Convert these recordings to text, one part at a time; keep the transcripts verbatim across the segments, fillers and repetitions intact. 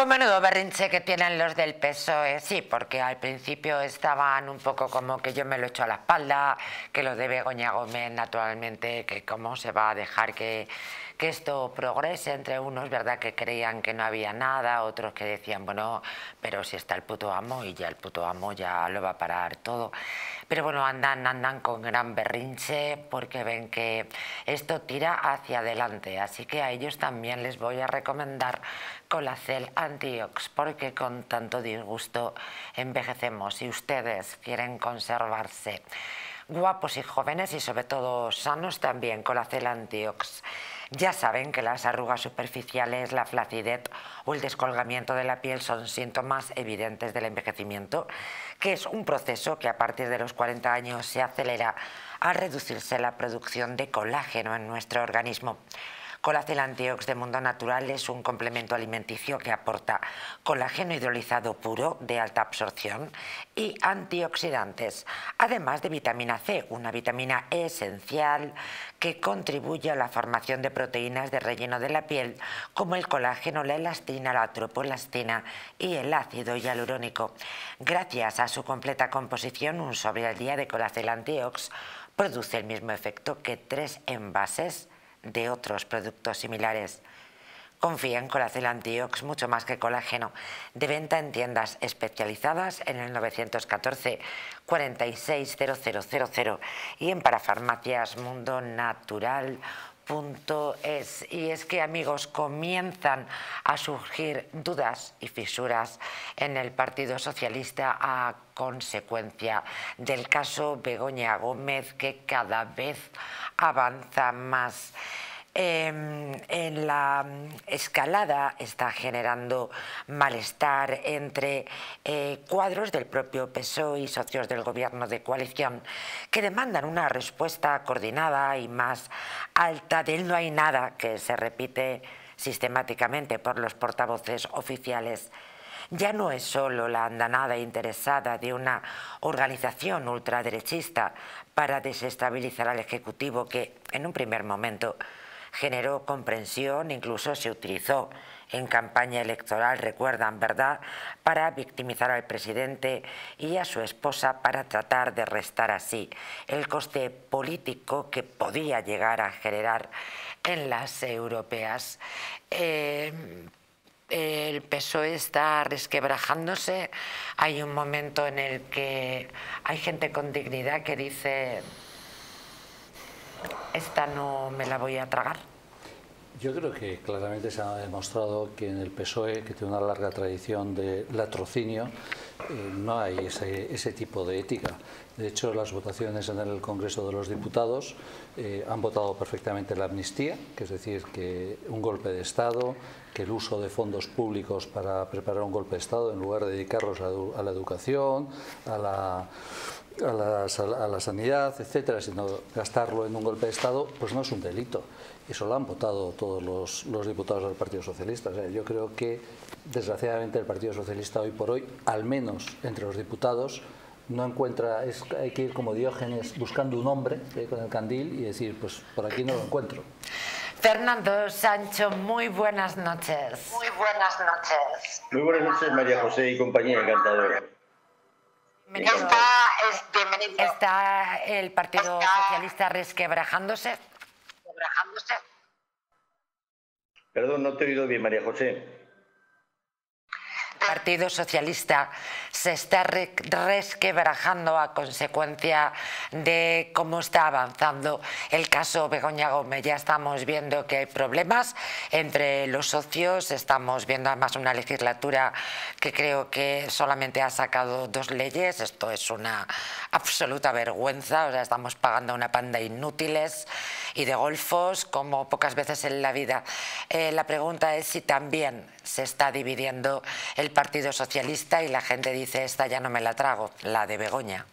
Pues menudo berrinche que tienen los del P S O E, sí, porque al principio estaban un poco como que yo me lo echo a la espalda, que lo de Begoña Gómez naturalmente, que cómo se va a dejar que, que esto progrese entre unos, ¿verdad? Que creían que no había nada, otros que decían, bueno, pero si está el puto amo y ya el puto amo ya lo va a parar todo. Pero bueno, andan, andan con gran berrinche porque ven que esto tira hacia adelante, así que a ellos también les voy a recomendar Colacel Antiox, porque con tanto disgusto envejecemos. Si ustedes quieren conservarse guapos y jóvenes y sobre todo sanos, también Colacel Antiox. Ya saben que las arrugas superficiales, la flacidez o el descolgamiento de la piel son síntomas evidentes del envejecimiento, que es un proceso que a partir de los cuarenta años se acelera al reducirse la producción de colágeno en nuestro organismo. Colacel Antiox de Mundo Natural es un complemento alimenticio que aporta colágeno hidrolizado puro de alta absorción y antioxidantes, además de vitamina C, una vitamina esencial que contribuye a la formación de proteínas de relleno de la piel como el colágeno, la elastina, la tropoelastina y el ácido hialurónico. Gracias a su completa composición, un sobre al día de Colacel Antiox produce el mismo efecto que tres envases de otros productos similares. Confía en Colacel Antiox mucho más que colágeno. De venta en tiendas especializadas en el novecientos catorce, cuarenta y seis, cero cero cero cero y en parafarmacias mundo natural punto es. Y es que, amigos, comienzan a surgir dudas y fisuras en el Partido Socialista a consecuencia del caso Begoña Gómez, que cada vez avanza más. Eh, en la escalada está generando malestar entre eh, cuadros del propio P S O E y socios del gobierno de coalición que demandan una respuesta coordinada y más alta del no hay nada, que se repite sistemáticamente por los portavoces oficiales. Ya no es solo la andanada interesada de una organización ultraderechista para desestabilizar al Ejecutivo que, en un primer momento, generó comprensión, incluso se utilizó en campaña electoral, recuerdan, ¿verdad?, para victimizar al presidente y a su esposa para tratar de restar así el coste político que podía llegar a generar en las europeas. Eh, El P S O E está resquebrajándose. Hay un momento en el que hay gente con dignidad que dice: esta no me la voy a tragar. Yo creo que claramente se ha demostrado que en el P S O E, que tiene una larga tradición de latrocinio, eh, no hay ese, ese tipo de ética. De hecho, las votaciones en el Congreso de los Diputados eh, han votado perfectamente la amnistía, que es decir, que un golpe de Estado, que el uso de fondos públicos para preparar un golpe de Estado, en lugar de dedicarlos a, a la educación, a la... A la, a la sanidad, etcétera, sino gastarlo en un golpe de Estado, pues no es un delito. Eso lo han votado todos los, los diputados del Partido Socialista. O sea, yo creo que, desgraciadamente, el Partido Socialista hoy por hoy, al menos entre los diputados, no encuentra, es, hay que ir como Diógenes buscando un hombre eh, con el candil y decir, pues por aquí no lo encuentro. Fernando Sancho, muy buenas noches. Muy buenas noches. Muy buenas noches, María José y compañía, encantadora. Está, es, bienvenido. ¿Está el Partido Está... Socialista resquebrajándose? resquebrajándose? Perdón, no te he oído bien, María José. El Partido Socialista se está re resquebrajando a consecuencia de cómo está avanzando el caso Begoña Gómez. Ya estamos viendo que hay problemas entre los socios, estamos viendo además una legislatura que creo que solamente ha sacado dos leyes. Esto es una absoluta vergüenza, o sea, estamos pagando una panda de inútiles y de golfos como pocas veces en la vida. Eh, la pregunta es si también se está dividiendo el Partido Socialista y la gente dice: esta ya no me la trago, la de Begoña.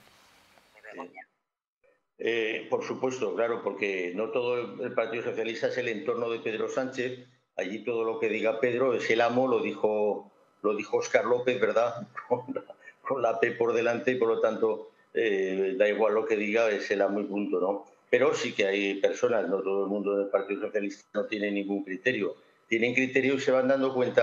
Eh, por supuesto, claro, porque no todo el Partido Socialista es el entorno de Pedro Sánchez. Allí todo lo que diga Pedro es el amo, lo dijo, lo dijo Óscar López, ¿verdad? Con la, con la P por delante y por lo tanto eh, da igual lo que diga, es el amo y punto, ¿no? Pero sí que hay personas, no todo el mundo del Partido Socialista no tiene ningún criterio. Tienen criterio y se van dando cuenta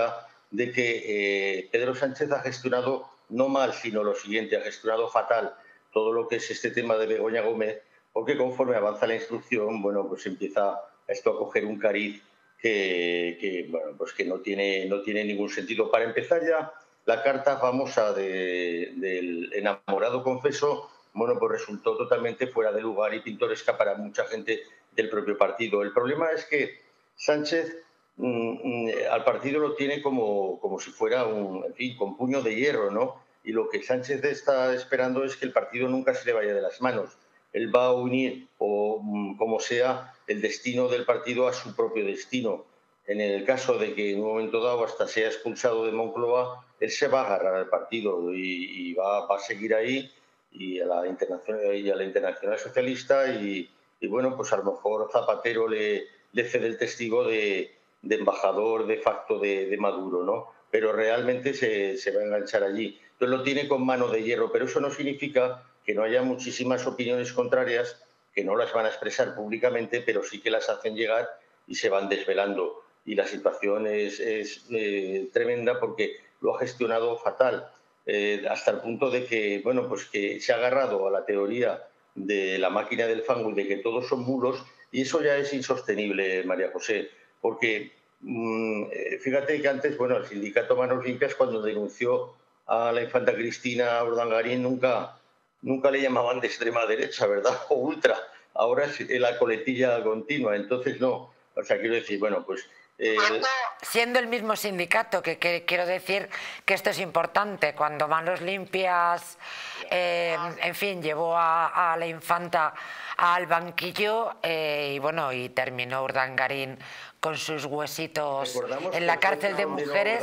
de que eh, Pedro Sánchez ha gestionado no mal, sino lo siguiente, ha gestionado fatal todo lo que es este tema de Begoña Gómez, porque conforme avanza la instrucción, bueno, pues empieza esto a coger un cariz que, que, bueno, pues que no tiene, no tiene ningún sentido. Para empezar ya, la carta famosa de, del enamorado confeso, bueno, pues resultó totalmente fuera de lugar y pintoresca para mucha gente del propio partido. El problema es que Sánchez mmm, al partido lo tiene como, como si fuera un, en fin, con puño de hierro, ¿no? Y lo que Sánchez está esperando es que el partido nunca se le vaya de las manos. Él va a unir, o como sea, el destino del partido a su propio destino. En el caso de que en un momento dado hasta sea expulsado de Moncloa, él se va a agarrar al partido y, y va, va a seguir ahí y a la Internacional, y a la Internacional Socialista y, y bueno, pues a lo mejor Zapatero le, le cede el testigo de, de embajador de facto de, de Maduro, ¿no? Pero realmente se, se va a enganchar allí. Entonces lo tiene con mano de hierro, pero eso no significa que no haya muchísimas opiniones contrarias que no las van a expresar públicamente, pero sí que las hacen llegar y se van desvelando. Y la situación es, es eh, tremenda porque lo ha gestionado fatal, eh, hasta el punto de que, bueno, pues que se ha agarrado a la teoría de la máquina del fango y de que todos son mulos, y eso ya es insostenible, María José, porque mmm, fíjate que antes, bueno, el sindicato Manos Limpias, cuando denunció a la infanta Cristina Urdangarín, nunca, nunca le llamaban de extrema derecha, ¿verdad? O ultra. Ahora es la coletilla continua, entonces no. O sea, quiero decir, bueno, pues... Eh... Siendo el mismo sindicato, que, que quiero decir que esto es importante, cuando Manos Limpias, eh, en fin, llevó a, a la infanta al banquillo eh, y bueno, y terminó Urdangarín con sus huesitos en la cárcel de mujeres.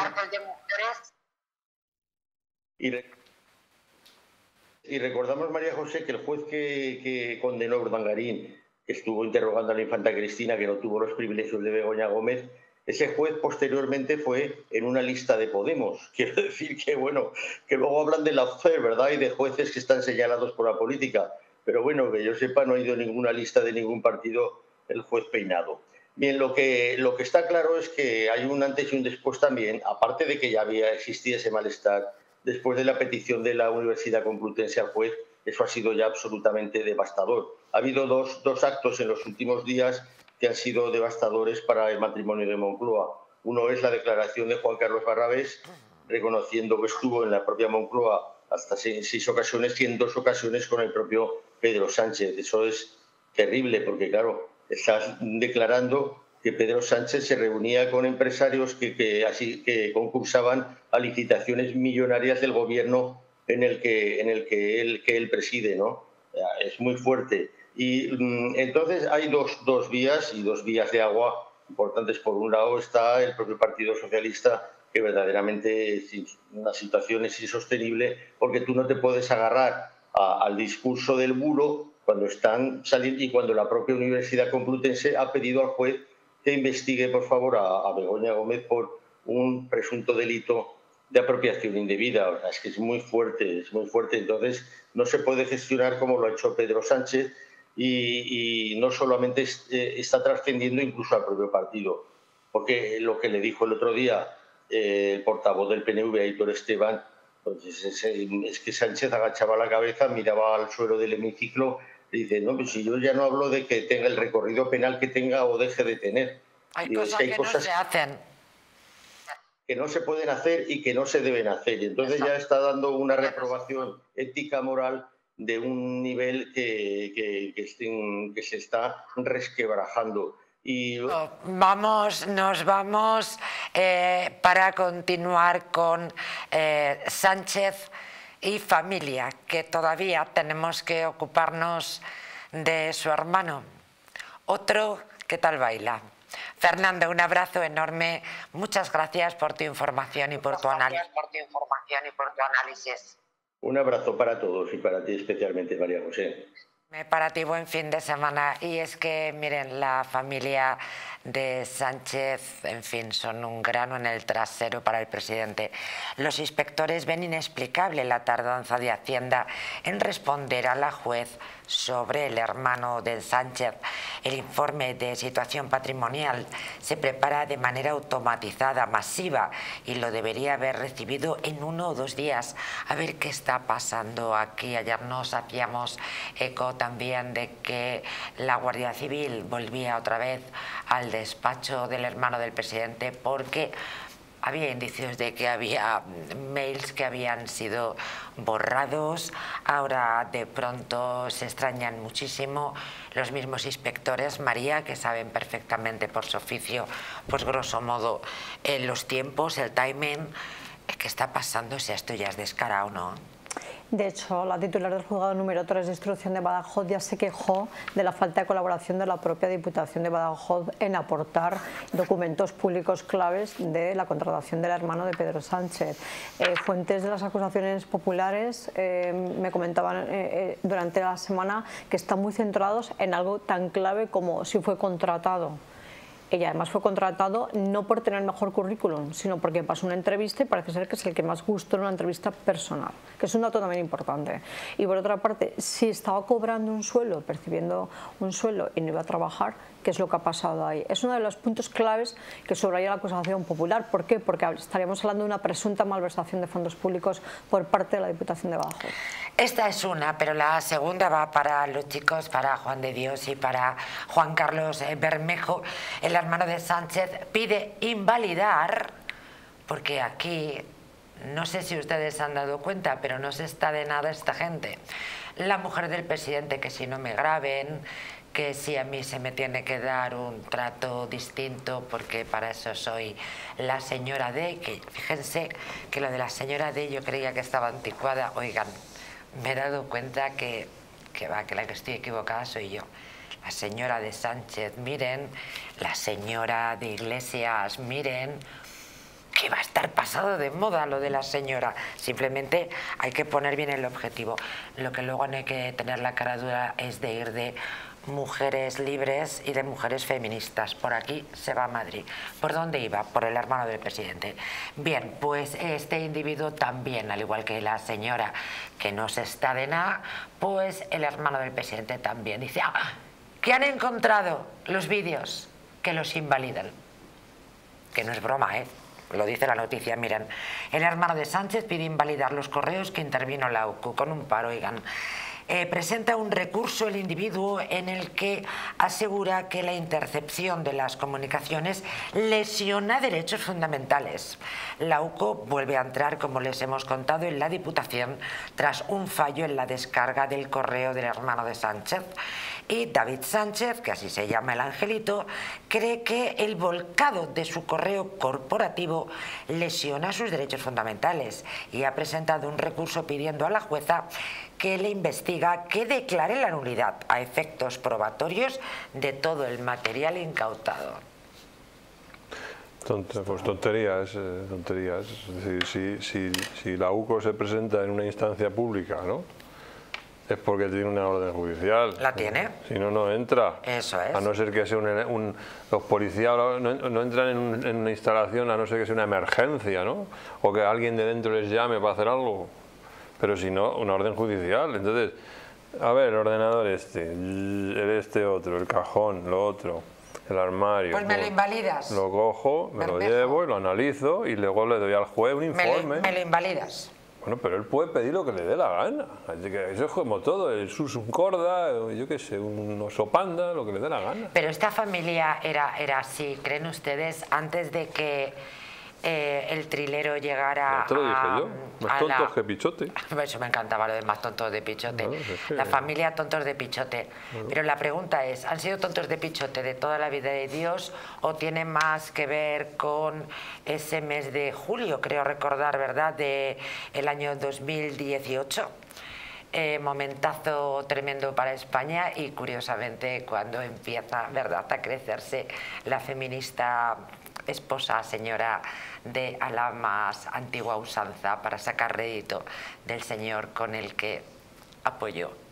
Y, re y recordamos, María José, que el juez que, que condenó a Urdangarín, que estuvo interrogando a la infanta Cristina, que no tuvo los privilegios de Begoña Gómez, ese juez posteriormente fue en una lista de Podemos. Quiero decir que, bueno, que luego hablan de la fe, ¿verdad? Y de jueces que están señalados por la política. Pero bueno, que yo sepa, no ha ido a ninguna lista de ningún partido el juez peinado. Bien, lo que, lo que está claro es que hay un antes y un después también, aparte de que ya había existido ese malestar después de la petición de la Universidad Complutense al juez. Eso ha sido ya absolutamente devastador. Ha habido dos, dos actos en los últimos días que han sido devastadores para el matrimonio de Moncloa. Uno es la declaración de Juan Carlos Barrabés, reconociendo que estuvo en la propia Moncloa hasta seis, seis ocasiones y en dos ocasiones con el propio Pedro Sánchez. Eso es terrible porque, claro, estás declarando que Pedro Sánchez se reunía con empresarios que, que, así, que concursaban a licitaciones millonarias del gobierno en el que, en el que, él, que él preside, ¿no? Es muy fuerte. Y mmm, entonces hay dos, dos vías y dos vías de agua importantes. Por un lado está el propio Partido Socialista, que verdaderamente es una situación es insostenible porque tú no te puedes agarrar a, al discurso del bulo cuando están saliendo y cuando la propia Universidad Complutense ha pedido al juez que investigue, por favor, a, a Begoña Gómez por un presunto delito de apropiación indebida. O sea, es que es muy fuerte, es muy fuerte. Entonces, no se puede gestionar como lo ha hecho Pedro Sánchez y, y no solamente es, eh, está trascendiendo incluso al propio partido. Porque lo que le dijo el otro día eh, el portavoz del P N V, Aitor Esteban, pues es, es, es que Sánchez agachaba la cabeza, miraba al suelo del hemiciclo y dice, no, pues si yo ya no hablo de que tenga el recorrido penal que tenga o deje de tener. Hay Digo, cosas es que, hay que cosas no se hacen. Que no se pueden hacer y que no se deben hacer. Y entonces Exacto. ya está dando una reprobación ética moral de un nivel que, que, que, estén, que se está resquebrajando. Y... Vamos, nos vamos eh, para continuar con eh, Sánchez y familia, que todavía tenemos que ocuparnos de su hermano. Otro, ¿qué tal baila? Fernando, un abrazo enorme. Muchas gracias por tu información y por tu análisis. por tu información y por tu análisis. Un abrazo para todos y para ti especialmente, María José. Para ti buen fin de semana. Y es que, miren, la familia de Sánchez, en fin, son un grano en el trasero para el presidente. Los inspectores ven inexplicable la tardanza de Hacienda en responder a la juez sobre el hermano de Sánchez. El informe de situación patrimonial se prepara de manera automatizada, masiva, y lo debería haber recibido en uno o dos días. A ver qué está pasando aquí. Ayer nos hacíamos eco también de que la Guardia Civil volvía otra vez al despacho del hermano del presidente porque había indicios de que había mails que habían sido borrados. Ahora de pronto se extrañan muchísimo los mismos inspectores, María, que saben perfectamente por su oficio, pues grosso modo, eh, los tiempos, el timing. ¿Qué está pasando? Si esto ya es descarado, ¿no? De hecho, la titular del juzgado número tres de instrucción de Badajoz ya se quejó de la falta de colaboración de la propia Diputación de Badajoz en aportar documentos públicos claves de la contratación del hermano de Pedro Sánchez. Eh, fuentes de las acusaciones populares eh, me comentaban eh, eh, durante la semana que están muy centrados en algo tan clave como si fue contratado. Ella además fue contratado no por tener el mejor currículum, sino porque pasó una entrevista y parece ser que es el que más gustó en una entrevista personal, que es un dato también importante. Y por otra parte, si estaba cobrando un sueldo, percibiendo un sueldo y no iba a trabajar, ¿qué es lo que ha pasado ahí? Es uno de los puntos claves que subraya la acusación popular. ¿Por qué? Porque estaríamos hablando de una presunta malversación de fondos públicos por parte de la Diputación de Badajoz. Esta es una, pero la segunda va para los chicos, para Juan de Dios y para Juan Carlos Bermejo. El hermano de Sánchez pide invalidar, porque aquí, no sé si ustedes han dado cuenta, pero no se está de nada esta gente. La mujer del presidente, que si no me graben, que si a mí se me tiene que dar un trato distinto porque para eso soy la señora D, que fíjense que lo de la señora D yo creía que estaba anticuada. Oigan, me he dado cuenta que, que va, que la que estoy equivocada soy yo. La señora de Sánchez, miren, la señora de Iglesias, miren, que va a estar pasado de moda lo de la señora. Simplemente hay que poner bien el objetivo. Lo que luego no hay que tener la cara dura es de ir de mujeres libres y de mujeres feministas. Por aquí se va a Madrid. ¿Por dónde iba? Por el hermano del presidente. Bien, pues este individuo también, al igual que la señora que no se está de nada, pues el hermano del presidente también dice ah, que han encontrado los vídeos que los invalidan. Que no es broma, ¿eh? Lo dice la noticia, miren. El hermano de Sánchez pide invalidar los correos que intervino la U C U con un paro, oigan. Eh, presenta un recurso el individuo en el que asegura que la intercepción de las comunicaciones lesiona derechos fundamentales. La U C O vuelve a entrar, como les hemos contado, en la Diputación tras un fallo en la descarga del correo del hermano de Sánchez. Y David Sánchez, que así se llama el angelito, cree que el volcado de su correo corporativo lesiona sus derechos fundamentales y ha presentado un recurso pidiendo a la jueza que le investiga, que declare la nulidad a efectos probatorios de todo el material incautado. Tonte, pues tonterías, eh, tonterías. Es decir, si, si, si la U C O se presenta en una instancia pública, ¿no?, es porque tiene una orden judicial. ¿La tiene? Si no, no entra. Eso es. A no ser que sea un... un los policías no, no entran en, un, en una instalación a no ser que sea una emergencia, ¿no? O que alguien de dentro les llame para hacer algo. Pero si no, una orden judicial. Entonces, a ver, el ordenador este, el este otro, el cajón, lo otro, el armario. Pues me lo invalidas. Lo cojo, me Bermejo. lo llevo y lo analizo y luego le doy al juez un informe. Me lo, me lo invalidas. Bueno, pero él puede pedir lo que le dé la gana. Así que eso es como todo, el sus un corda, yo qué sé, un oso panda, lo que le dé la gana. Pero esta familia era, era así, ¿creen ustedes? Antes de que eh, el trilero llegara ya te lo dije a... yo, más tontos la... que Pichote. Eso me encantaba, lo de más tontos de Pichote. No, es que... La familia tontos de Pichote. No. Pero la pregunta es, ¿han sido tontos de Pichote de toda la vida de Dios o tiene más que ver con ese mes de julio, creo recordar, ¿verdad?, de el año dos mil dieciocho? Eh, momentazo tremendo para España y curiosamente cuando empieza, ¿verdad?, a crecerse la feminista esposa, señora de a la más antigua usanza para sacar rédito del señor con el que apoyó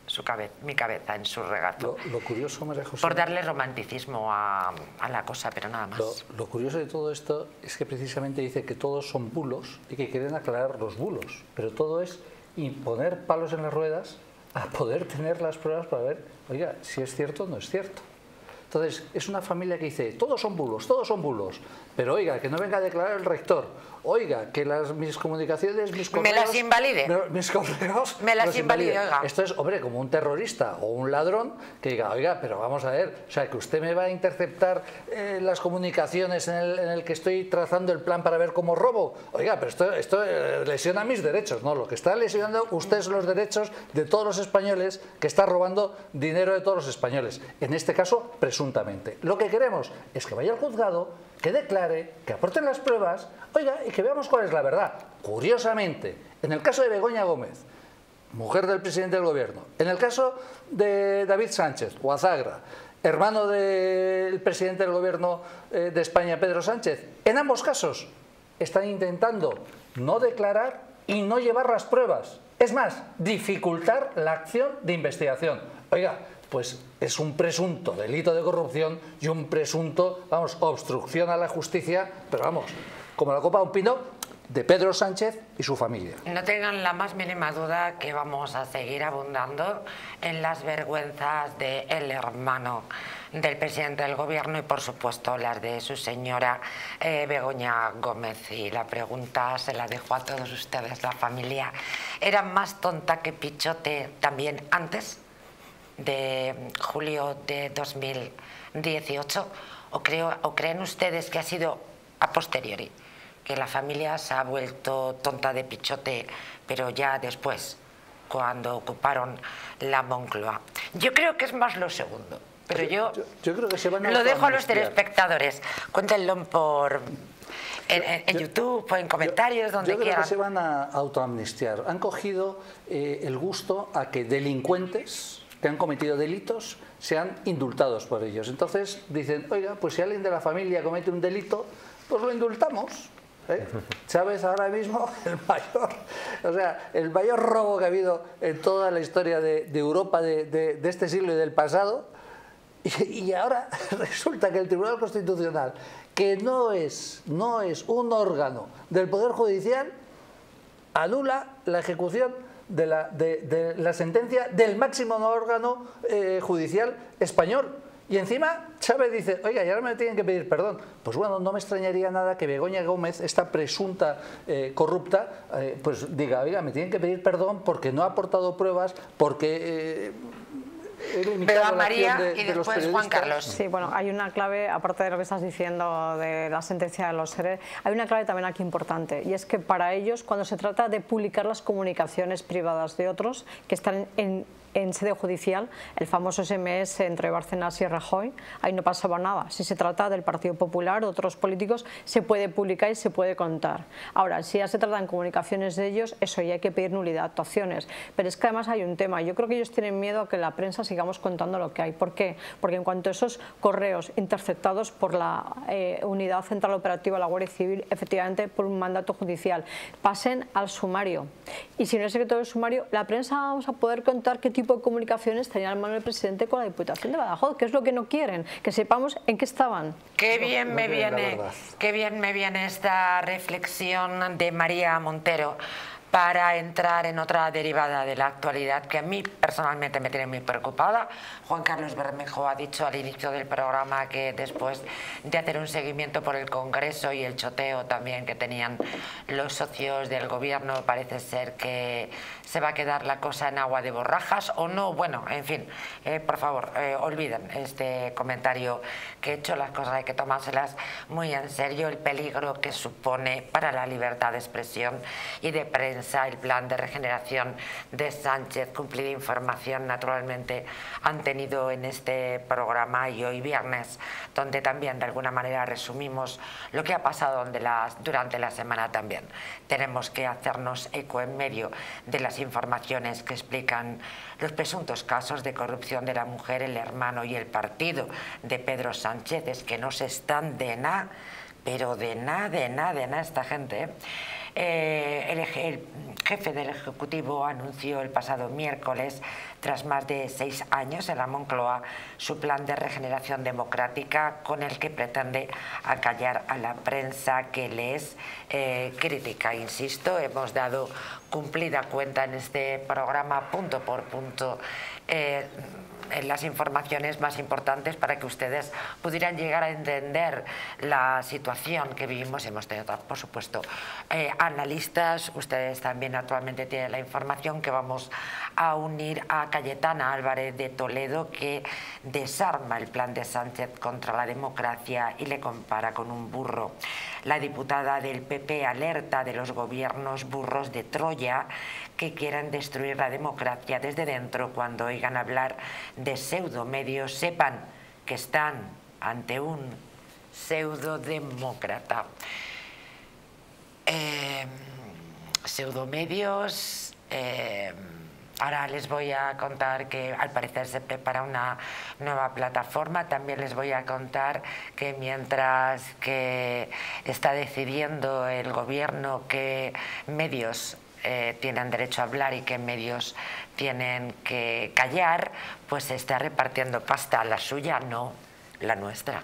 su cabe mi cabeza en su regazo. Lo, lo curioso, María José, por darle romanticismo a, a la cosa, pero nada más. Lo, lo curioso de todo esto es que precisamente dice que todos son bulos y que quieren aclarar los bulos, pero todo es imponer palos en las ruedas a poder tener las pruebas para ver, oiga, si es cierto o no es cierto. Entonces, es una familia que dice, todos son bulos, todos son bulos, pero oiga, que no venga a declarar el rector, oiga, que las, mis comunicaciones, mis correos... Me las invalide. Me, mis correos... Me las invalide, oiga. Esto es, hombre, como un terrorista o un ladrón que diga, oiga, pero vamos a ver, o sea, que usted me va a interceptar eh, las comunicaciones en el, en el que estoy trazando el plan para ver cómo robo. Oiga, pero esto, esto eh, lesiona mis derechos, ¿no? Lo que está lesionando usted son los derechos de todos los españoles, que está robando dinero de todos los españoles. En este caso, presuntamente. Lo que queremos es que vaya al juzgado, que declare, que aporten las pruebas, oiga, y que veamos cuál es la verdad. Curiosamente, en el caso de Begoña Gómez, mujer del presidente del gobierno, en el caso de David Sánchez, Guazagra, hermano del presidente del gobierno eh, de España, Pedro Sánchez, en ambos casos están intentando no declarar y no llevar las pruebas. Es más, dificultar la acción de investigación. Oiga, pues es un presunto delito de corrupción y un presunto, vamos, obstrucción a la justicia, pero vamos, como la copa de un pino, de Pedro Sánchez y su familia. No tengan la más mínima duda que vamos a seguir abundando en las vergüenzas del hermano del presidente del gobierno y por supuesto las de su señora eh, Begoña Gómez. Y la pregunta se la dejo a todos ustedes. ¿La familia era más tonta que Pichote también antes de julio de dos mil dieciocho? ¿O, creo, o creen ustedes que ha sido a posteriori, que la familia se ha vuelto tonta de Pichote, pero ya después, cuando ocuparon la Moncloa? Yo creo que es más lo segundo, pero yo, yo, yo creo que se van a lo dejo a los autoamnistiar. telespectadores. Cuéntenlo por en, en, en yo, YouTube o en comentarios, yo, donde yo creo quieran. que se van a autoamnistiar. Han cogido eh, el gusto a que delincuentes que han cometido delitos sean indultados por ellos. Entonces dicen, oiga, pues si alguien de la familia comete un delito, pues lo indultamos. ¿Eh? Chávez ahora mismo el mayor, o sea, el mayor robo que ha habido en toda la historia de, de Europa de, de, de este siglo y del pasado, y, y ahora resulta que el Tribunal Constitucional, que no es, no es un órgano del Poder Judicial, anula la ejecución de la, de, de la sentencia del máximo órgano eh, judicial español. Y encima Chávez dice, oiga, y ahora me tienen que pedir perdón. Pues bueno, no me extrañaría nada que Begoña Gómez, esta presunta eh, corrupta, eh, pues diga, oiga, me tienen que pedir perdón porque no ha aportado pruebas, porque... Eh, Pero a María de, y de después Juan Carlos. Sí, bueno, hay una clave, aparte de lo que estás diciendo de la sentencia de los seres, hay una clave también aquí importante, y es que para ellos, cuando se trata de publicar las comunicaciones privadas de otros que están en en sede judicial, el famoso ese eme ese entre Bárcenas y Rajoy, ahí no pasaba nada. Si se trata del Partido Popular o otros políticos, se puede publicar y se puede contar. Ahora, si ya se tratan comunicaciones de ellos, eso ya hay que pedir nulidad de actuaciones. Pero es que además hay un tema, yo creo que ellos tienen miedo a que la prensa sigamos contando lo que hay. ¿Por qué? Porque en cuanto a esos correos interceptados por la eh, Unidad Central Operativa de la Guardia Civil, efectivamente por un mandato judicial, pasen al sumario. Y si no es secreto del sumario, la prensa vamos a poder contar qué tipo de comunicaciones tenía en mano el presidente con la Diputación de Badajoz, que es lo que no quieren, que sepamos en qué estaban. Qué bien no, me no viene, qué bien me viene esta reflexión de María Montero para entrar en otra derivada de la actualidad que a mí personalmente me tiene muy preocupada. Juan Carlos Bermejo ha dicho al inicio del programa que después de hacer un seguimiento por el Congreso y el choteo también que tenían los socios del gobierno, parece ser que se va a quedar la cosa en agua de borrajas o no. Bueno, en fin, eh, por favor, eh, olviden este comentario que he hecho. Las cosas hay que tomárselas muy en serio, el peligro que supone para la libertad de expresión y de prensa el plan de regeneración de Sánchez. Cumplida información naturalmente han tenido en este programa y hoy viernes, donde también de alguna manera resumimos lo que ha pasado donde las, durante la semana también. Tenemos que hacernos eco en medio de las informaciones que explican los presuntos casos de corrupción de la mujer, el hermano y el partido de Pedro Sánchez. Es que no se están de nada, pero de nada, de nada, de nada esta gente, ¿eh? Eh, el, el jefe del Ejecutivo anunció el pasado miércoles, tras más de seis años en la Moncloa, su plan de regeneración democrática con el que pretende acallar a la prensa que le es eh, crítica. Insisto, hemos dado cumplida cuenta en este programa punto por punto eh, en las informaciones más importantes para que ustedes pudieran llegar a entender la situación que vivimos. Hemos tenido, por supuesto, eh, analistas. Ustedes también actualmente tienen la información que vamos a unir a Cayetana Álvarez de Toledo, que desarma el plan de Sánchez contra la democracia y le compara con un burro. La diputada del P P alerta de los gobiernos burros de Troya que quieren destruir la democracia desde dentro. Cuando oigan hablar de pseudomedios, sepan que están ante un pseudodemócrata. Eh, pseudomedios... Eh, Ahora les voy a contar que al parecer se prepara una nueva plataforma. También les voy a contar que mientras que está decidiendo el gobierno qué medios eh, tienen derecho a hablar y qué medios tienen que callar, pues se está repartiendo pasta. La suya, no, la nuestra.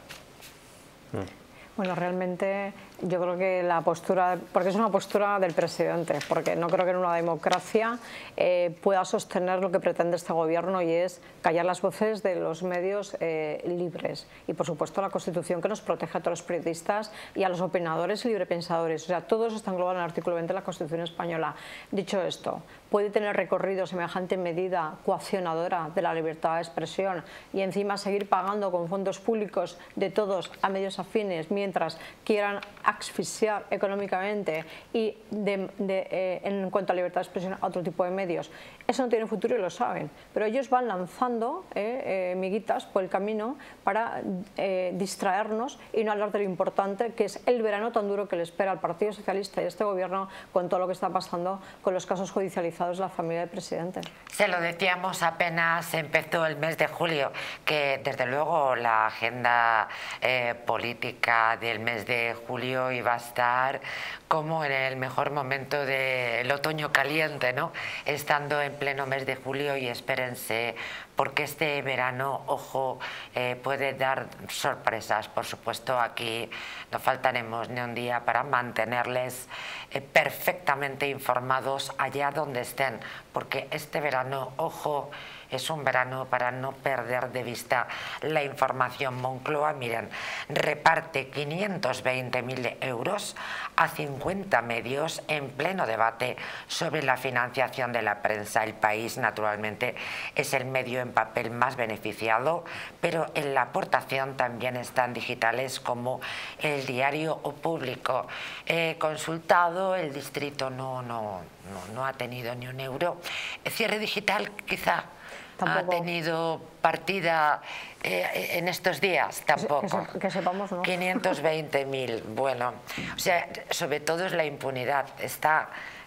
Mm. Bueno, realmente yo creo que la postura, porque es una postura del presidente, porque no creo que en una democracia eh, pueda sostener lo que pretende este gobierno, y es callar las voces de los medios eh, libres. Y por supuesto la Constitución, que nos protege a todos los periodistas y a los opinadores y librepensadores. O sea, todo eso está englobado en el artículo veinte de la Constitución española. Dicho esto, puede tener recorrido semejante medida coaccionadora de la libertad de expresión y encima seguir pagando con fondos públicos de todos a medios afines mientras quieran asfixiar económicamente y de, de, eh, en cuanto a libertad de expresión a otro tipo de medios. Eso no tiene futuro y lo saben, pero ellos van lanzando eh, eh, miguitas por el camino para eh, distraernos y no hablar de lo importante que es el verano tan duro que le espera al Partido Socialista y a este gobierno con todo lo que está pasando con los casos judicializados de la familia del presidente. Se lo decíamos apenas empezó el mes de julio, que desde luego la agenda eh, política del mes de julio iba a estar como en el mejor momento del otoño caliente, ¿no? Estando en pleno mes de julio, y espérense, porque este verano, ojo, eh, puede dar sorpresas. Por supuesto, aquí no faltaremos ni un día para mantenerles eh, perfectamente informados allá donde estén, porque este verano, ojo, es un verano para no perder de vista la información. Moncloa, miren, reparte quinientos veinte mil euros a cincuenta medios en pleno debate sobre la financiación de la prensa. El País, naturalmente, es el medio en papel más beneficiado, pero en la aportación también están digitales como El Diario o Público. He consultado, el distrito no, no, no, no ha tenido ni un euro. El Cierre Digital, quizá. Tampoco. ¿Ha tenido partida eh, en estos días? Tampoco. Que, que sepamos, ¿no? quinientos veinte mil, bueno. O sea, sobre todo es la impunidad. Está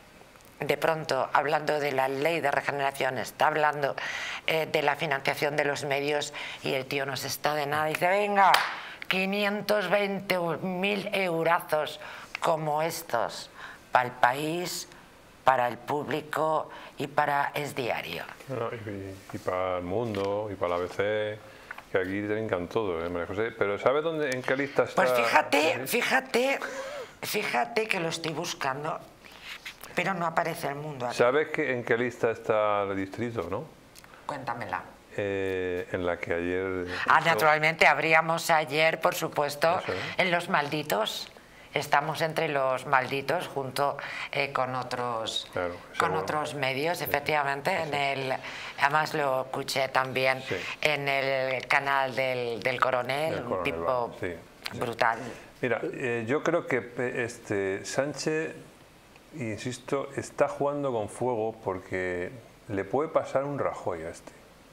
de pronto hablando de la ley de regeneración, está hablando eh, de la financiación de los medios, y el tío no se está de nada. Dice, venga, quinientos veinte mil eurazos como estos para el País, para el Público y para Es Diario. No, y, y para El Mundo, y para la A B C, que aquí trincan todo, ¿eh, María José? Pero ¿sabes dónde, en qué lista está? Pues fíjate, fíjate, fíjate que lo estoy buscando, pero no aparece El Mundo aquí. ¿Sabes que, en qué lista está el distrito, no? Cuéntamela. Eh, en la que ayer... Ah, hizo... naturalmente, abríamos ayer, por supuesto, Eso, ¿eh? en Los Malditos. Estamos entre los malditos junto eh, con otros claro, con otros medios, efectivamente. Sí. En el, además lo escuché también sí. en el canal del, del Coronel, del un tipo sí, brutal. Mira, eh, yo creo que este Sánchez, insisto, está jugando con fuego porque le puede pasar un Rajoy a este.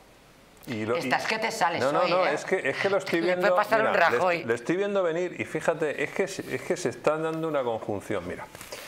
Y lo, Estás y, que te sales no, no, hoy, no, ¿eh? es que, es que lo estoy viendo. Le puede pasar mira, un Rajoy. Le, le estoy viendo venir y fíjate, es que, es que se está dando una conjunción. Mira,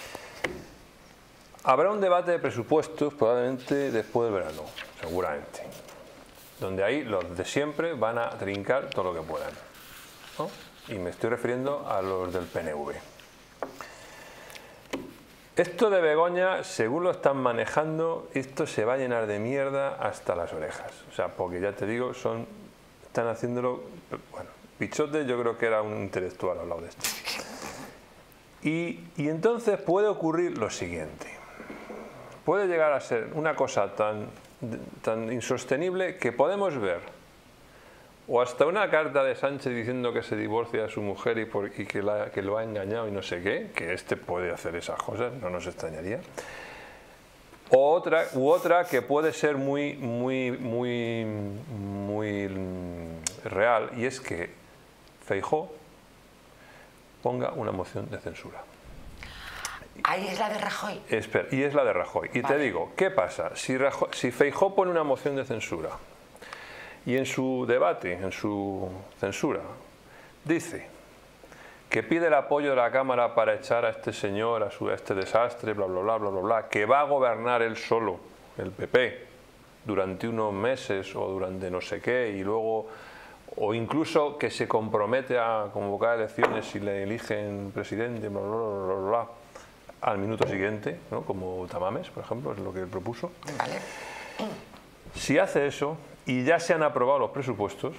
habrá un debate de presupuestos probablemente después del verano, seguramente, donde ahí los de siempre van a trincar todo lo que puedan, ¿no? Y me estoy refiriendo a los del P N V. Esto de Begoña, según lo están manejando, esto se va a llenar de mierda hasta las orejas. O sea, porque ya te digo, son, están haciéndolo... Bueno, Pichote yo creo que era un intelectual al lado de esto. Y, y entonces puede ocurrir lo siguiente. Puede llegar a ser una cosa tan, tan insostenible que podemos ver o hasta una carta de Sánchez diciendo que se divorcia a su mujer y, por, y que, la, que lo ha engañado y no sé qué, que este puede hacer esas cosas, no nos extrañaría. O otra, u otra que puede ser muy, muy, muy, muy real, y es que Feijóo ponga una moción de censura. Ahí es la de Rajoy. Espera, y es la de Rajoy. Y vale. Te digo, ¿qué pasa? Si, Rajoy, si Feijóo pone una moción de censura y en su debate, en su censura, dice que pide el apoyo de la Cámara para echar a este señor, a, su, a este desastre, bla, bla, bla, bla, bla, bla, que va a gobernar él solo, el P P, durante unos meses o durante no sé qué, y luego, o incluso que se compromete a convocar elecciones si le eligen presidente, bla, bla, bla, bla, bla, al minuto siguiente, ¿no? Como Tamames, por ejemplo, es lo que él propuso. Vale. Si hace eso, y ya se han aprobado los presupuestos,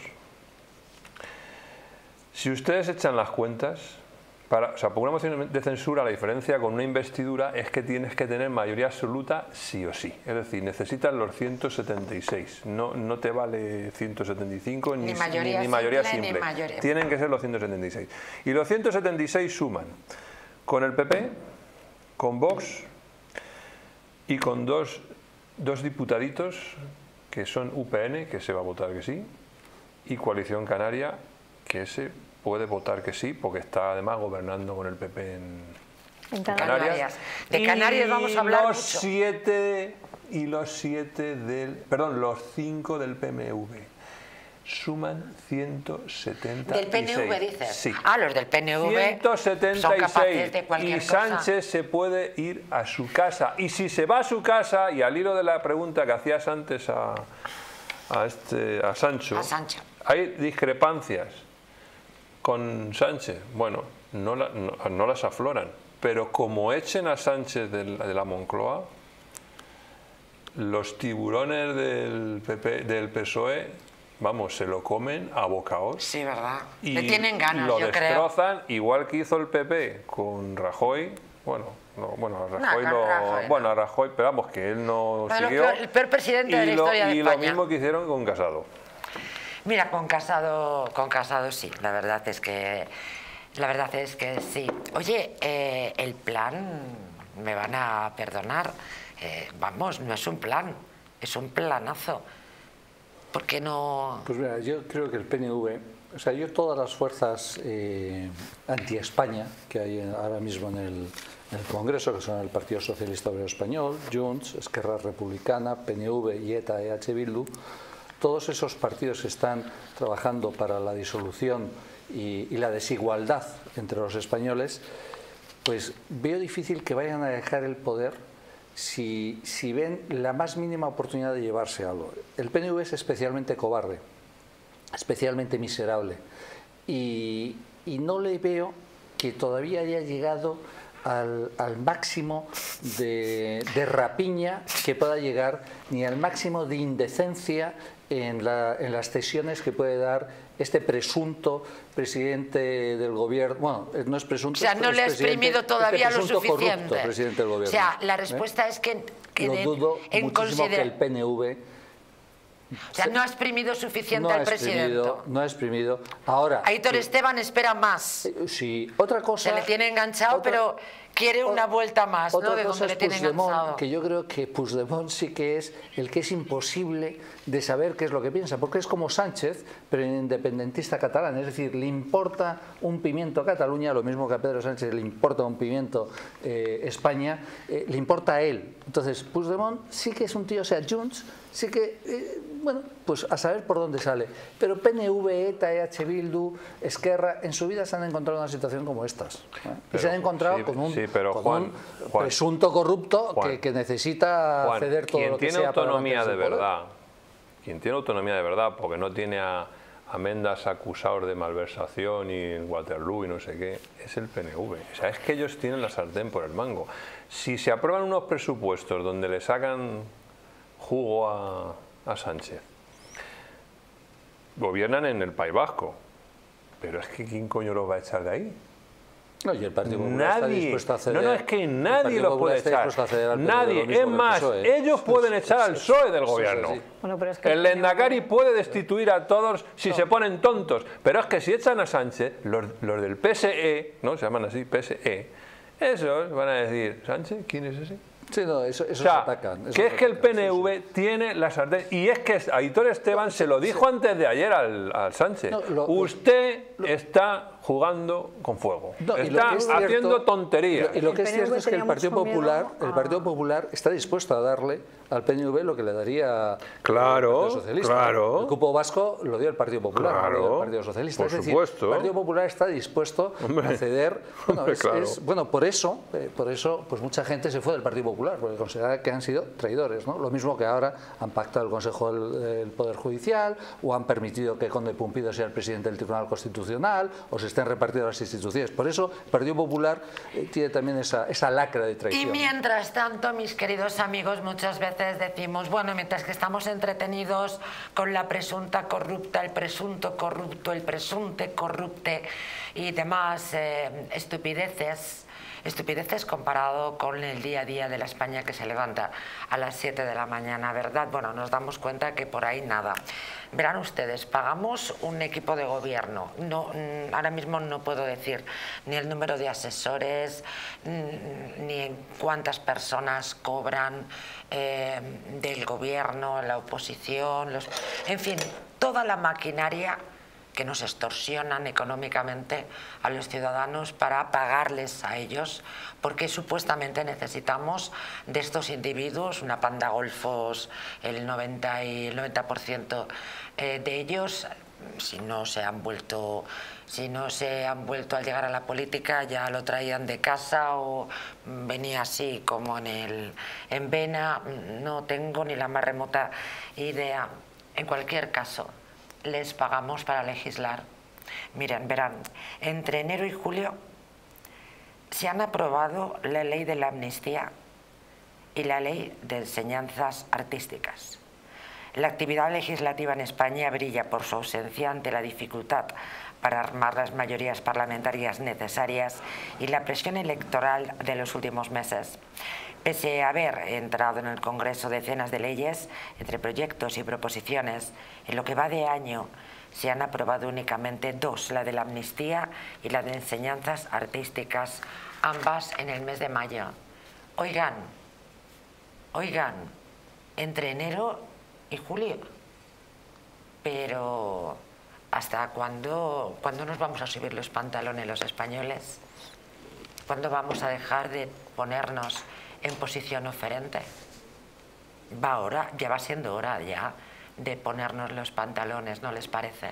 si ustedes echan las cuentas, para, o sea, por una moción de censura la diferencia con una investidura es que tienes que tener mayoría absoluta sí o sí. Es decir, necesitas los ciento setenta y seis, no, no te vale ciento setenta y cinco ni, ni mayoría, ni, ni mayoría simple, simple. Ni mayoría. Tienen que ser los ciento setenta y seis. Y los ciento setenta y seis suman con el P P, con Vox y con dos, dos diputaditos que son U P N, que se va a votar que sí, y Coalición Canaria, que ese puede votar que sí, porque está además gobernando con el P P en, en Canarias. Canarias. De Canarias vamos a hablar los mucho. Siete, y los siete del, perdón, los cinco del P N V suman ciento setenta y seis. ¿Del P N V dices? Sí. Ah, los del P N V ciento setenta y seis. Son capaces de cualquier y Sánchez cosa. Se puede ir a su casa. Y si se va a su casa, y al hilo de la pregunta que hacías antes a, a, este, a Sancho, a Sancho, hay discrepancias con Sánchez. Bueno, no, la, no, no las afloran. Pero como echen a Sánchez de la, de la Moncloa, los tiburones del, P P, del P S O E... vamos, se lo comen a bocaos. Sí, ¿verdad? Y le tienen ganas, lo yo destrozan, creo. Igual que hizo el P P con Rajoy. Bueno, no, bueno, a Rajoy, no, lo, Rajoy bueno, no. a Rajoy, pero vamos, que él no pero siguió. El peor presidente de la lo, historia de y España. Y lo mismo que hicieron con Casado. Mira, con Casado, con Casado sí, la verdad es que, la verdad es que sí. Oye, eh, el plan, me van a perdonar, eh, vamos, no es un plan, es un planazo. ¿Por qué no...? Pues mira, yo creo que el P N V, o sea, yo todas las fuerzas eh, anti-España que hay ahora mismo en el, en el Congreso, que son el Partido Socialista Obrero Español, Junts, Esquerra Republicana, P N V y ETA, E H Bildu, todos esos partidos que están trabajando para la disolución y, y la desigualdad entre los españoles, pues veo difícil que vayan a dejar el poder Si, si ven la más mínima oportunidad de llevarse algo. El P N V es especialmente cobarde, especialmente miserable, y, y no le veo que todavía haya llegado al, al máximo de, de rapiña que pueda llegar, ni al máximo de indecencia en, la, en las cesiones que puede dar este presunto presidente del gobierno. Bueno, no es presunto. O sea, no le ha exprimido todavía este lo suficiente. Corrupto, presidente del gobierno. O sea, la respuesta ¿Eh? es que, que Lo dudo en muchísimo considera... que el P N V... O sea, no ha exprimido suficiente no al presidente. No ha exprimido. Ahora... Aitor sí, Esteban espera más. Sí, otra cosa... Se le tiene enganchado, otra, pero quiere una vuelta más, otra ¿no? De cosa donde es le tiene enganchado. Que yo creo que Puigdemont sí que es el que es imposible de saber qué es lo que piensa, porque es como Sánchez, pero independentista catalán, es decir, le importa un pimiento a Cataluña, lo mismo que a Pedro Sánchez le importa un pimiento eh, España, eh, le importa a él. Entonces, Puigdemont sí que es un tío, o sea, Junts, sí que, eh, bueno, pues a saber por dónde sale. Pero P N V, ETA, E H Bildu, Esquerra, en su vida se han encontrado en una situación como estas. ¿eh? Pero, y se han encontrado sí, con un, sí, pero con Juan, un Juan, presunto corrupto Juan, que, que necesita Juan, ceder todo lo que sea tiene autonomía para de verdad, quien tiene autonomía de verdad, porque no tiene a, amendas acusados de malversación y en Waterloo y no sé qué, es el P N V. O sea, es que ellos tienen la sartén por el mango. Si se aprueban unos presupuestos donde le sacan jugo a, a Sánchez, gobiernan en el País Vasco, pero es que ¿quién coño los va a echar de ahí? No, y el Partido Popular nadie, está dispuesto a ceder. No, no, es que nadie los puede echar. Nadie, es más, PSOE. ellos pueden echar al P S O E del gobierno. Sí. Bueno, pero es que el Lehendakari puede destituir a todos si no. se ponen tontos, pero es que si echan a Sánchez, los, los del P S E, ¿no? Se llaman así, P S E, esos van a decir, ¿Sánchez? ¿Quién es ese? Sí, no, eso, eso o sea, se atacan. Eso que es se que el atacan, P N V sí, sí. tiene la sartén. Y es que Aitor Esteban se lo dijo sí. antes de ayer al, al Sánchez. No, lo, Usted lo, está jugando con fuego. No, está es haciendo cierto, tonterías. Y lo, y lo que es cierto es que el Partido Popular, a... el Partido Popular está dispuesto a darle al P N V lo que le daría claro, el Partido Socialista. Claro. El cupo vasco lo dio el Partido Popular, claro, no lo dio el Partido Socialista. Por es decir, supuesto. el Partido Popular está dispuesto Hombre. a ceder. Bueno, Hombre, es, claro. es, bueno, por eso, eh, por eso, pues mucha gente se fue del Partido Popular, porque considera que han sido traidores, ¿no? Lo mismo que ahora han pactado el Consejo del, del Poder Judicial, o han permitido que Conde Pumpido sea el presidente del Tribunal Constitucional, o se estén repartidas las instituciones. Por eso el Partido Popular eh, tiene también esa, esa lacra de traición. Y mientras tanto, mis queridos amigos, muchas veces decimos, bueno, mientras que estamos entretenidos con la presunta corrupta, el presunto corrupto, el presunte corrupte y demás eh, estupideces, estupideces comparado con el día a día de la España que se levanta a las siete de la mañana, ¿verdad? Bueno, nos damos cuenta que por ahí nada. Verán ustedes, pagamos un equipo de gobierno. No, ahora mismo no puedo decir ni el número de asesores, ni cuántas personas cobran eh, del gobierno, la oposición, los, en fin, toda la maquinaria que nos extorsionan económicamente a los ciudadanos para pagarles a ellos, porque supuestamente necesitamos de estos individuos, una panda golfos, el noventa y el noventa por ciento de ellos, si no se han vuelto, si no se han vuelto al llegar a la política, ya lo traían de casa o venía así como en el en vena, no tengo ni la más remota idea. En cualquier caso, les pagamos para legislar. Miren, verán, entre enero y julio se han aprobado la ley de la amnistía y la ley de enseñanzas artísticas. La actividad legislativa en España brilla por su ausencia ante la dificultad para armar las mayorías parlamentarias necesarias y la presión electoral de los últimos meses. Pese a haber entrado en el Congreso decenas de leyes, entre proyectos y proposiciones, en lo que va de año se han aprobado únicamente dos, la de la amnistía y la de enseñanzas artísticas, ambas en el mes de mayo. Oigan, oigan, entre enero y julio, pero ¿hasta cuándo, cuándo nos vamos a subir los pantalones los españoles? ¿Cuándo vamos a dejar de ponernos en posición oferente? Va hora, ya va siendo hora ya de ponernos los pantalones, ¿no les parece?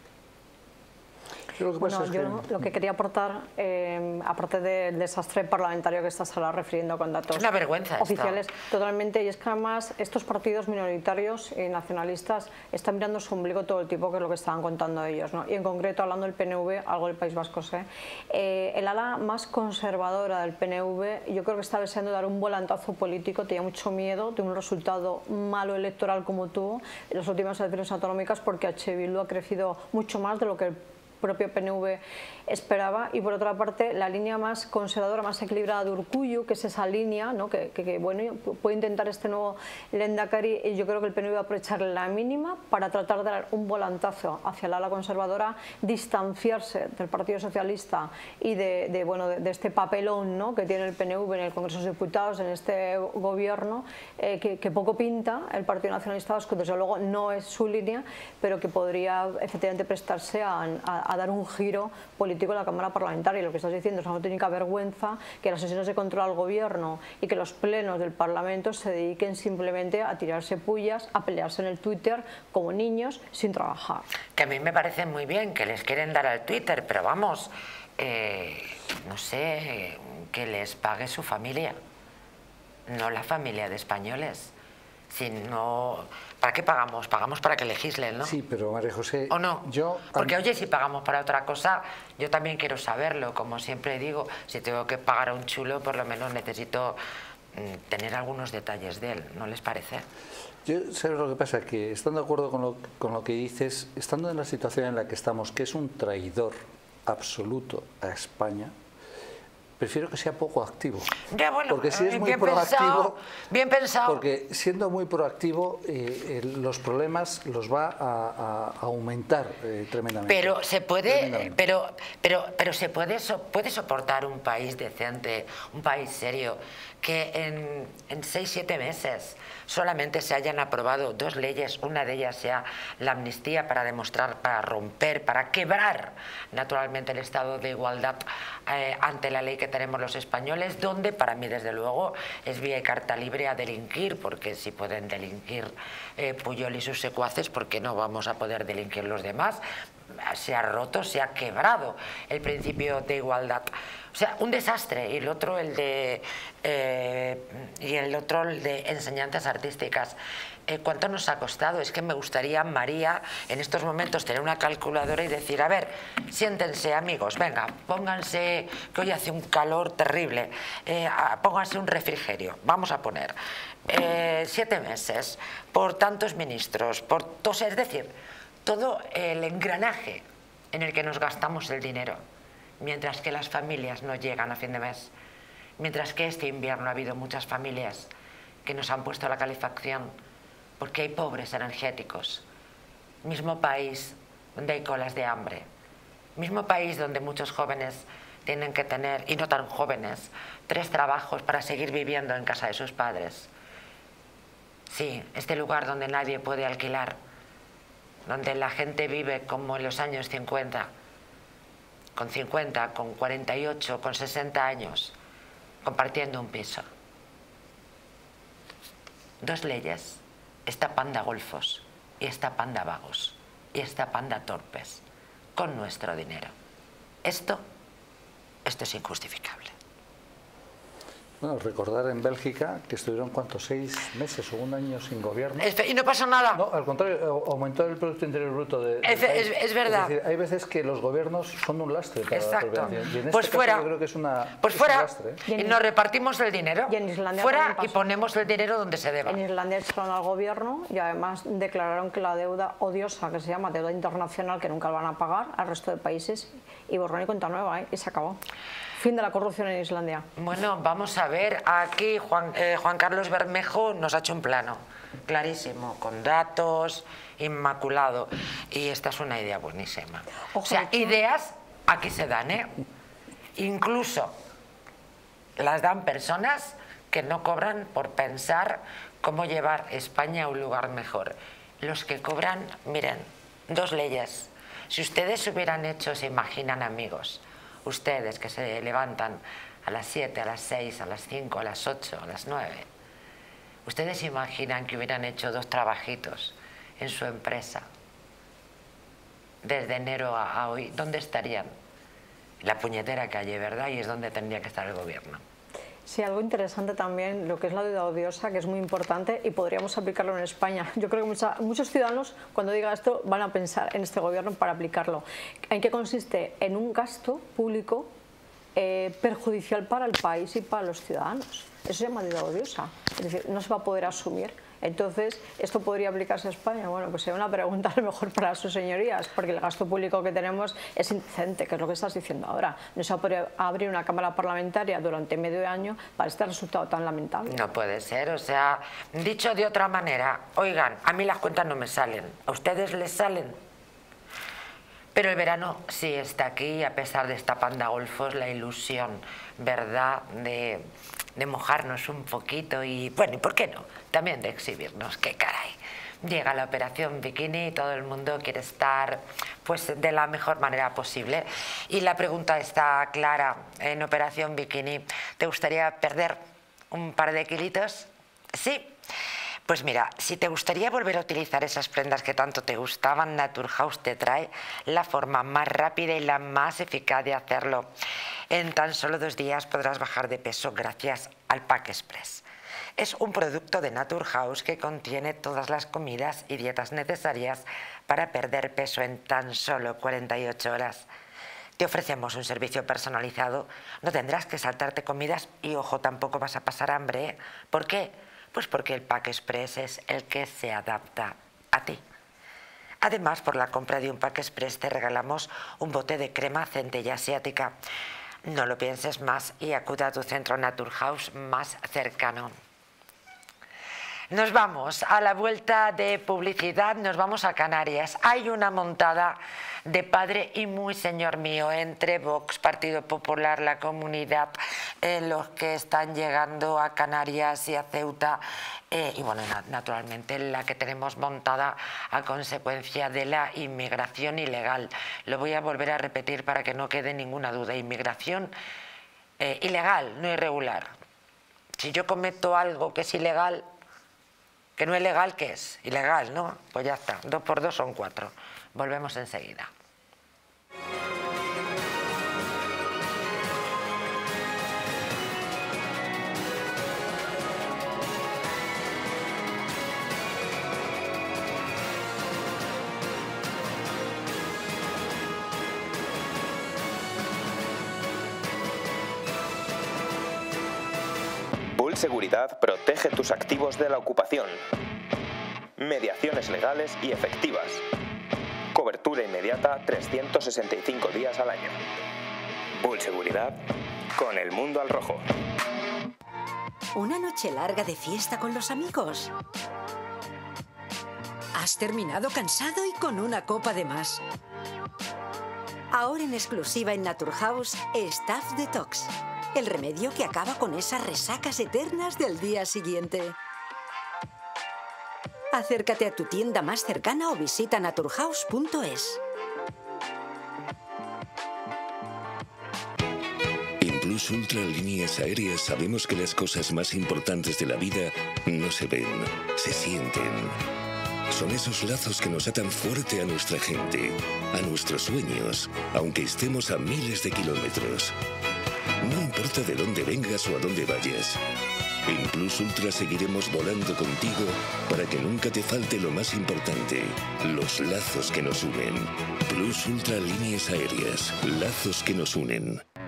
Lo que bueno, yo que... lo que quería aportar, eh, aparte del desastre parlamentario que estás ahora refiriendo con datos es una vergüenza oficiales, esto. Totalmente, y es que además estos partidos minoritarios y nacionalistas están mirando su ombligo todo el tiempo, que es lo que estaban contando ellos, ¿no? Y en concreto, hablando del P N V, algo del País Vasco sé, eh, el ala más conservadora del P N V, yo creo que está deseando dar un volantazo político, tenía mucho miedo de un resultado malo electoral como tuvo en las últimas elecciones autonómicas, porque H. Bildu ha crecido mucho más de lo que el propio P N V esperaba, y por otra parte la línea más conservadora, más equilibrada de Urkullu, que es esa línea, ¿no? que, que, que bueno, puede intentar este nuevo Lehendakari, y yo creo que el P N V va a aprovechar la mínima para tratar de dar un volantazo hacia la ala conservadora, distanciarse del Partido Socialista y de, de, bueno, de, de este papelón, ¿no? que tiene el P N V en el Congreso de los Diputados, en este gobierno, eh, que, que poco pinta. El Partido Nacionalista Vasco desde luego no es su línea, pero que podría efectivamente prestarse a, a, a dar un giro político en la Cámara Parlamentaria. Y lo que estás diciendo es una auténtica vergüenza que las sesiones de control al gobierno y que los plenos del Parlamento se dediquen simplemente a tirarse pullas, a pelearse en el Twitter como niños sin trabajar. Que a mí me parece muy bien que les quieren dar al Twitter, pero vamos, eh, no sé, que les pague su familia, no la familia de españoles. Si no, ¿Para qué pagamos? Pagamos para que legislen, ¿no? Sí, pero María José... ¿O no? Yo, Porque oye, si pagamos para otra cosa, yo también quiero saberlo. Como siempre digo, si tengo que pagar a un chulo, por lo menos necesito mm, tener algunos detalles de él, ¿no les parece? Yo, ¿sabes lo que pasa? Que estando de acuerdo con lo, con lo que dices, estando en la situación en la que estamos, que es un traidor absoluto a España, prefiero que sea poco activo. Ya, bueno, porque si es muy bien proactivo, pensado, bien pensado. Porque siendo muy proactivo, eh, eh, los problemas los va a, a aumentar eh, tremendamente. Pero se puede, pero, pero, pero se puede, so, puede soportar un país decente, un país serio, que en, en seis, siete meses solamente se hayan aprobado dos leyes, una de ellas sea la amnistía para demostrar, para romper, para quebrar naturalmente el estado de igualdad eh, ante la ley que tenemos los españoles, donde para mí desde luego es vía y carta libre a delinquir, porque si pueden delinquir eh, Pujol y sus secuaces, ¿por qué no vamos a poder delinquir los demás? Se ha roto, se ha quebrado el principio de igualdad. O sea, un desastre. Y el otro, el de, eh, y el otro, el de enseñanzas artísticas. Eh, ¿Cuánto nos ha costado? Es que me gustaría, María, en estos momentos tener una calculadora y decir, a ver, siéntense amigos, venga, pónganse, que hoy hace un calor terrible, eh, pónganse un refrigerio, vamos a poner eh, siete meses, por tantos ministros, por todos, es decir, todo el engranaje en el que nos gastamos el dinero, mientras que las familias no llegan a fin de mes, mientras que este invierno ha habido muchas familias que nos han puesto la calefacción porque hay pobres energéticos, mismo país donde hay colas de hambre, mismo país donde muchos jóvenes tienen que tener, y no tan jóvenes, tres trabajos para seguir viviendo en casa de sus padres. Sí, este lugar donde nadie puede alquilar, donde la gente vive como en los años cincuenta, con cincuenta, con cuarenta y ocho, con sesenta años, compartiendo un piso. Dos leyes, esta panda golfos y esta panda vagos y esta panda torpes, con nuestro dinero. Esto, esto es injustificable. Bueno, recordar en Bélgica que estuvieron, ¿cuántos? ¿Seis meses o un año sin gobierno? Y no pasa nada. No, al contrario, aumentó el Producto Interior Bruto de, es, del país. Es, es verdad. Es decir, hay veces que los gobiernos son un lastre para Exacto. la propia nación. Y en pues este fuera, caso yo creo que es, una, pues es fuera, un lastre. ¿eh? Y nos repartimos el dinero. Y en Islandia fuera y ponemos el dinero donde se deba. En Islandia echaron al gobierno y además declararon que la deuda odiosa, que se llama deuda internacional, que nunca van a pagar al resto de países, y borrón y cuenta nueva, ¿eh? Y se acabó. Fin de la corrupción en Islandia. Bueno, vamos a ver, aquí Juan, eh, Juan Carlos Bermejo nos ha hecho un plano clarísimo, con datos, inmaculado, y esta es una idea buenísima. Ojo, o sea, ideas aquí se dan, ¿eh? Incluso las dan personas que no cobran por pensar cómo llevar España a un lugar mejor. Los que cobran, miren, dos leyes. Si ustedes hubieran hecho, se imaginan amigos, ustedes que se levantan a las siete, a las seis, a las cinco, a las ocho, a las nueve, ustedes se imaginan que hubieran hecho dos trabajitos en su empresa desde enero a, a hoy, ¿dónde estarían? La puñetera calle, ¿verdad? Y es donde tendría que estar el gobierno. Sí, algo interesante también, lo que es la deuda odiosa, que es muy importante y podríamos aplicarlo en España. Yo creo que mucha, muchos ciudadanos, cuando diga esto, van a pensar en este gobierno para aplicarlo. ¿En qué consiste? En un gasto público eh, perjudicial para el país y para los ciudadanos. Eso se llama deuda odiosa, es decir, no se va a poder asumir. Entonces, ¿esto podría aplicarse a España? Bueno, pues sería una pregunta a lo mejor para sus señorías, porque el gasto público que tenemos es indecente, que es lo que estás diciendo ahora. No se va a poder abrir una cámara parlamentaria durante medio año para este resultado tan lamentable. No puede ser, o sea, dicho de otra manera, oigan, a mí las cuentas no me salen, ¿a ustedes les salen? Pero el verano sí está aquí, a pesar de esta panda golfos, la ilusión, ¿verdad?, de, de mojarnos un poquito y, bueno, ¿y por qué no? También de exhibirnos, qué caray. Llega la operación bikini y todo el mundo quiere estar pues de la mejor manera posible. Y la pregunta está clara, en operación bikini, ¿te gustaría perder un par de kilitos? Sí. Pues mira, si te gustaría volver a utilizar esas prendas que tanto te gustaban, Naturhaus te trae la forma más rápida y la más eficaz de hacerlo. En tan solo dos días podrás bajar de peso gracias al Pack Express. Es un producto de Naturhaus que contiene todas las comidas y dietas necesarias para perder peso en tan solo cuarenta y ocho horas. Te ofrecemos un servicio personalizado, no tendrás que saltarte comidas y, ojo, tampoco vas a pasar hambre, ¿eh? ¿Por qué? Pues porque el Pack Express es el que se adapta a ti. Además, por la compra de un Pack Express te regalamos un bote de crema centella asiática. No lo pienses más y acude a tu centro Naturhaus más cercano. Nos vamos a la vuelta de publicidad, nos vamos a Canarias. Hay una montada de padre y muy señor mío entre Vox, Partido Popular, la Comunidad, eh, los que están llegando a Canarias y a Ceuta, eh, y bueno, naturalmente la que tenemos montada a consecuencia de la inmigración ilegal. Lo voy a volver a repetir para que no quede ninguna duda. Inmigración eh, ilegal, no irregular. Si yo cometo algo que es ilegal, que no es legal, ¿qué es? Ilegal, ¿no? Pues ya está, dos por dos son cuatro. Volvemos enseguida. Bull Seguridad protege tus activos de la ocupación. Mediaciones legales y efectivas. Cobertura inmediata trescientos sesenta y cinco días al año. Bull Seguridad, con el mundo al rojo. ¿Una noche larga de fiesta con los amigos? ¿Has terminado cansado y con una copa de más? Ahora en exclusiva en Naturhaus, Staff Detox. El remedio que acaba con esas resacas eternas del día siguiente. Acércate a tu tienda más cercana o visita naturhaus punto es. En Plus Ultra Líneas Aéreas sabemos que las cosas más importantes de la vida no se ven, se sienten. Son esos lazos que nos atan fuerte a nuestra gente, a nuestros sueños, aunque estemos a miles de kilómetros. No importa de dónde vengas o a dónde vayas. En Plus Ultra seguiremos volando contigo para que nunca te falte lo más importante, los lazos que nos unen. Plus Ultra Líneas Aéreas, lazos que nos unen.